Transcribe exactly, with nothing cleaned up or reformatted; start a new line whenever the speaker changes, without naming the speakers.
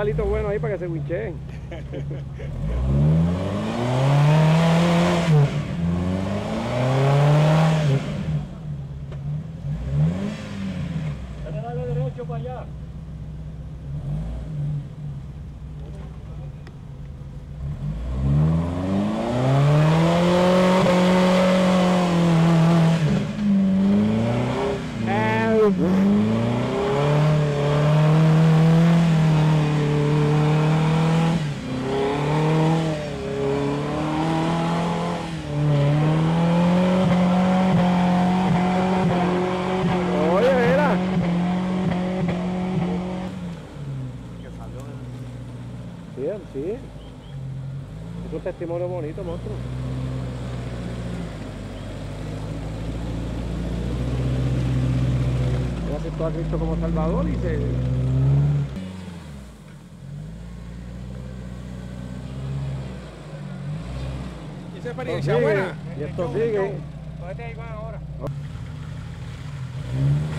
palito bueno ahí para que se wincheen.
Dale derecho para allá.
Sí, sí. Es un testimonio bonito, monstruo. Él aceptó a Cristo como Salvador y se...
¿Y esa experiencia buena?
Y esto sigue.
Cógete ahí, Juan, ahora.